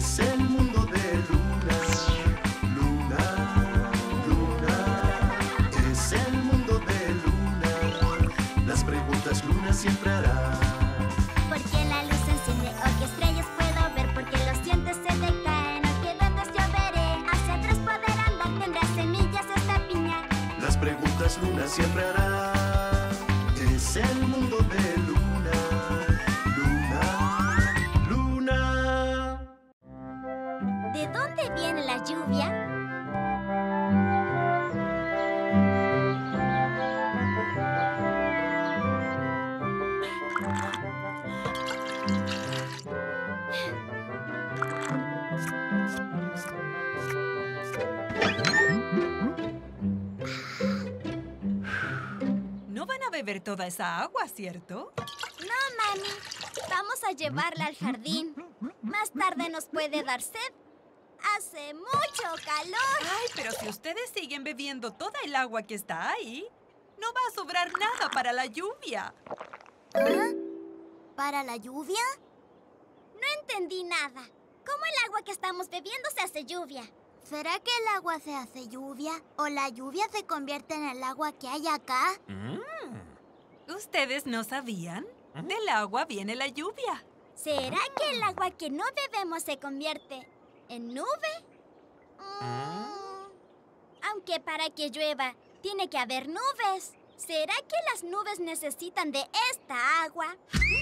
Es el mundo de Luna. Luna, Luna. Es el mundo de Luna. Las preguntas Luna siempre hará. ¿Por qué la luz se enciende? ¿O qué estrellas puedo ver? ¿Por qué los dientes se decaen? ¿O qué duendes yo veré? Hacia atrás poder andar, tendrá semillas esta piña. Las preguntas Luna siempre hará. Es el mundo de Luna. Luna, Luna. ¿De dónde viene la lluvia? No van a beber toda esa agua, ¿cierto? No, mami. Vamos a llevarla al jardín. Más tarde nos puede dar sed. Hace mucho calor. Ay, pero si ustedes siguen bebiendo toda el agua que está ahí, no va a sobrar nada para la lluvia. ¿Ah? ¿Para la lluvia? No entendí nada. ¿Cómo el agua que estamos bebiendo se hace lluvia? ¿Será que el agua se hace lluvia? ¿O la lluvia se convierte en el agua que hay acá? ¿Ustedes no sabían? Del agua viene la lluvia. ¿Será que el agua que no bebemos se convierte en nube? Aunque para que llueva, tiene que haber nubes. ¿Será que las nubes necesitan de esta agua?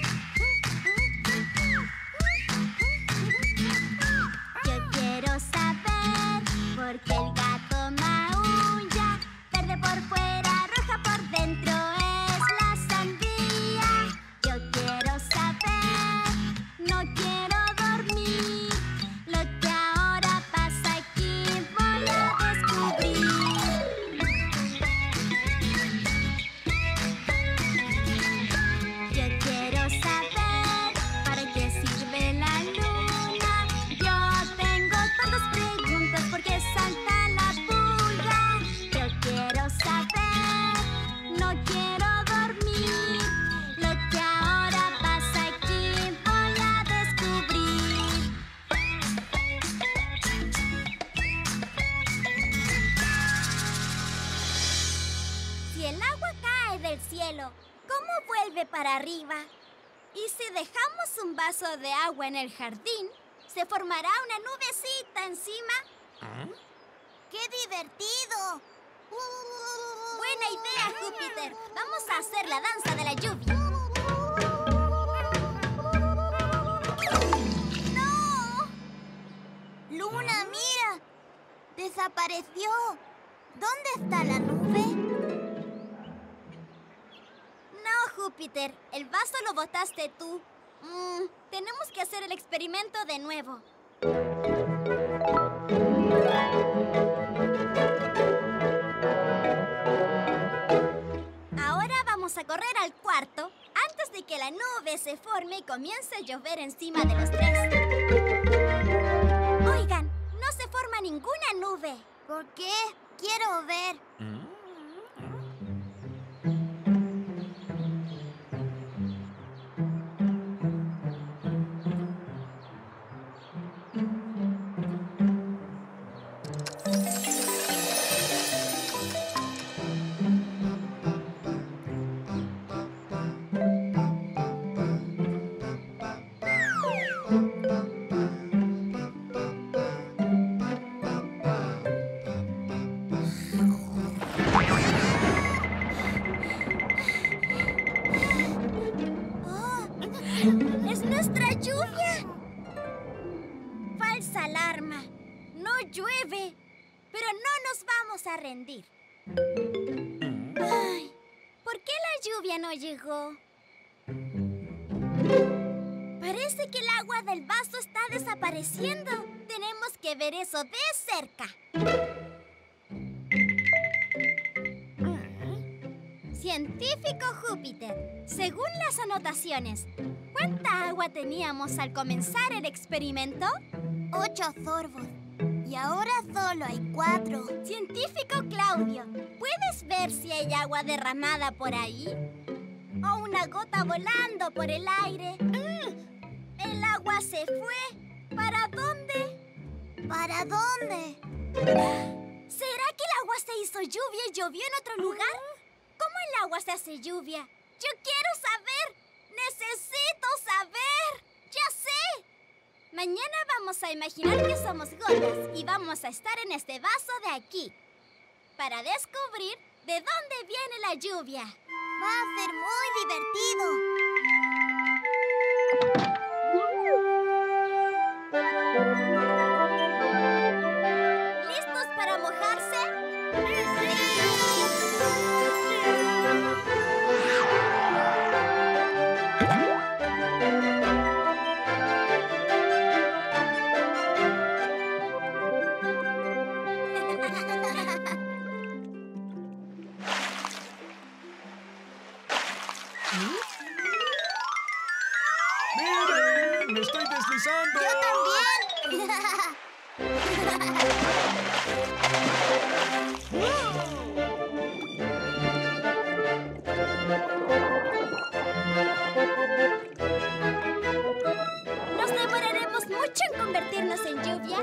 Yo quiero saber por qué el gato maulla. Verde por fuera, roja por dentro es la sandía. Yo quiero saber, no quiero dormir. Lo que ahora pasa aquí voy a descubrir. Yo quiero saber para qué sirve la luna. Yo tengo tantas preguntas, ¿por qué salta la pulga? Yo quiero saber, no quiero dormir. Lo que ahora pasa aquí voy a descubrir. Si el agua cae del cielo, ¿cómo vuelve para arriba? Y si dejamos un vaso de agua en el jardín, ¿se formará una nubecita encima? ¡Qué divertido! Buena idea, Júpiter. Vamos a hacer la danza de la lluvia. ¡No! ¡Luna, mira! ¡Desapareció! ¿Dónde está la nube? No, Júpiter. El vaso lo botaste tú. Tenemos que hacer el experimento de nuevo. Ahora vamos a correr al cuarto antes de que la nube se forme y comience a llover encima de los tres. Oigan, no se forma ninguna nube. ¿Por qué? Quiero ver. ¡Es nuestra lluvia! Falsa alarma. No llueve, pero no nos vamos a rendir. Ay, ¿por qué la lluvia no llegó? Parece que el agua del vaso está desapareciendo. Tenemos que ver eso de cerca. Científico Júpiter, según las anotaciones, ¿cuánta agua teníamos al comenzar el experimento? 8 sorbos. Y ahora solo hay 4. Científico Claudio, ¿puedes ver si hay agua derramada por ahí? ¿O una gota volando por el aire? El agua se fue. ¿Para dónde? ¿Para dónde? ¿Será que el agua se hizo lluvia y llovió en otro lugar? ¿Cómo el agua se hace lluvia? ¡Yo quiero saber! ¡Necesito saber! ¡Ya sé! Mañana vamos a imaginar que somos gotas y vamos a estar en este vaso de aquí para descubrir de dónde viene la lluvia. Va a ser muy divertido. ¿Listos para mojarse? ¡Miren! ¡Me estoy deslizando! ¡Yo también! ¿Nos demoraremos mucho en convertirnos en lluvia?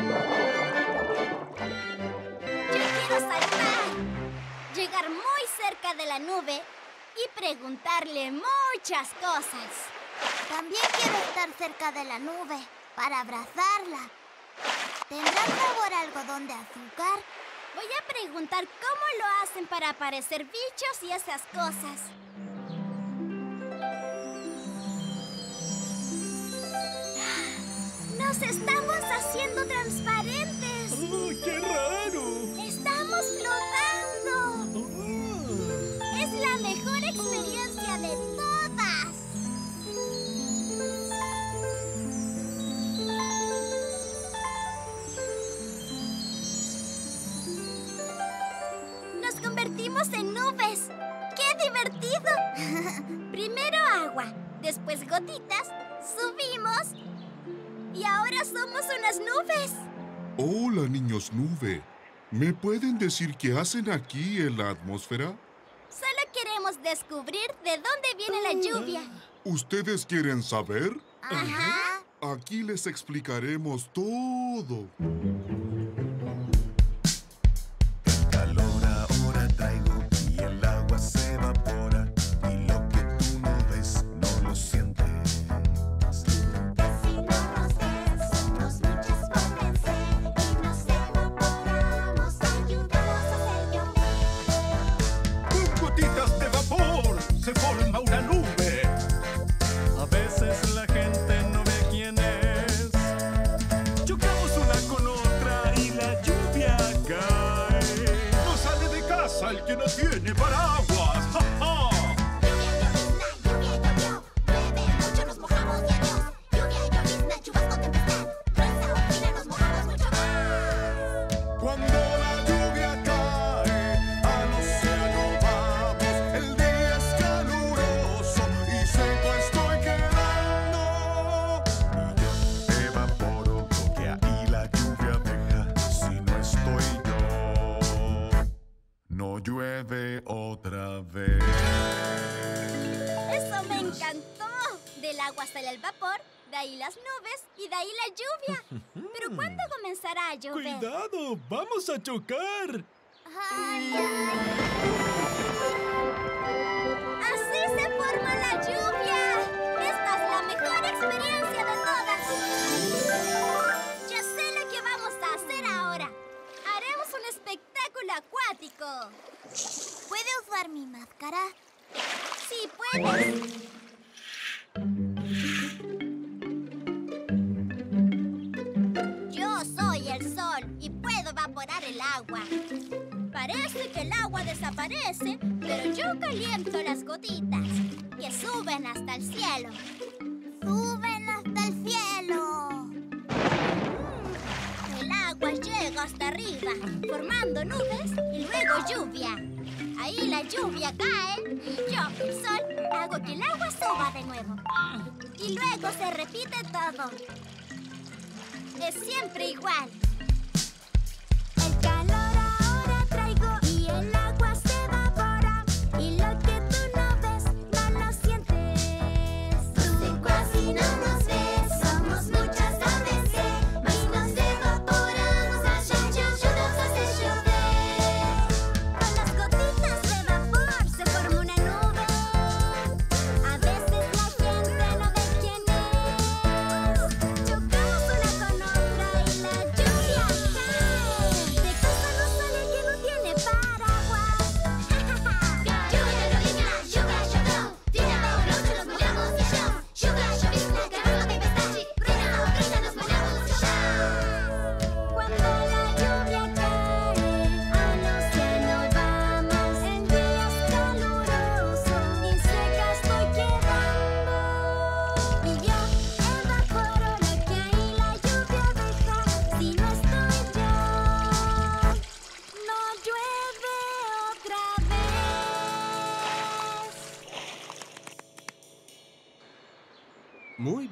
Yo quiero saltar, llegar muy cerca de la nube y preguntarle muchas cosas. También quiero estar cerca de la nube para abrazarla. ¿Tendrá sabor a algodón de azúcar? Voy a preguntar cómo lo hacen para aparecer bichos y esas cosas. ¡Nos estamos haciendo transparentes! ¡Oh, qué raro! ¡Estamos flotando! Oh. ¡Es la mejor experiencia de todas! ¡Nos convertimos en nubes! ¡Qué divertido! Primero agua, después gotitas, subimos y ahora somos unas nubes. Hola, niños nube. ¿Me pueden decir qué hacen aquí en la atmósfera? Solo queremos descubrir de dónde viene la lluvia. ¿Ustedes quieren saber? Ajá. Aquí les explicaremos todo. Calor ahora traigo y el agua se evapora y lo que tú no ves no lo sientes. Que si no nos ves, somos muchas por vencer y nos evaporamos, ayudamos a hacer llover. Con gotitas de vapor se forma una nube. A veces la gente no ve quién es. Chocamos una con otra y la lluvia cae. No sale de casa el que no tiene paraguas. ¡Ja, ja! Lluvia, llovió, llueve mucho, nos mojamos y adiós. Lluvia, llovizna, chubasco, tempestad, gruesa o fina, nos mojamos mucho más. Cuando la lluvia cae, al océano vamos. El día es caluroso y seco estoy quedando. Y yo evaporo porque ahí la lluvia deja. Si no estoy yo, no llueve otra vez. Eso me encantó. Del agua sale el vapor, de ahí las nubes y de ahí la lluvia. Pero ¿cuándo comenzará a llover? ¡Cuidado! ¡Vamos a chocar! Ay, ay. ¡Así se forma la lluvia! ¡Esta es la mejor experiencia de todas! Ya sé lo que vamos a hacer ahora. Haremos un espectáculo acuático. ¿Puede usar mi máscara? ¡Sí puedes! Yo soy el sol y puedo evaporar el agua. Parece que el agua desaparece, pero yo caliento las gotitas, que suben hasta el cielo. ¡Suben hasta el cielo! El agua llega hasta arriba, formando nubes y luego lluvia. Ahí la lluvia cae y yo, el sol, hago que el agua suba de nuevo. Y luego se repite todo. Es siempre igual. El calor ahora traigo y el agua se evapora. Y lo que tú no ves, no lo sientes. Tú casi no nos ves, somos muchas a veces. Y nos evaporamos.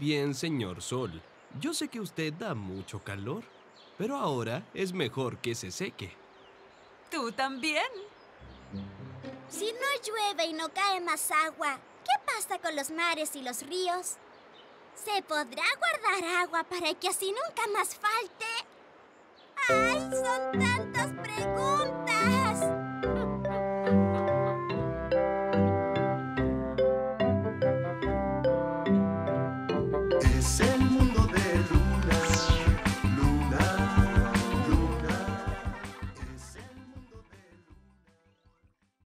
bien, señor Sol. Yo sé que usted da mucho calor, pero ahora es mejor que se seque. ¿Tú también? Si no llueve y no cae más agua, ¿qué pasa con los mares y los ríos? ¿Se podrá guardar agua para que así nunca más falte? ¡Ay, son tan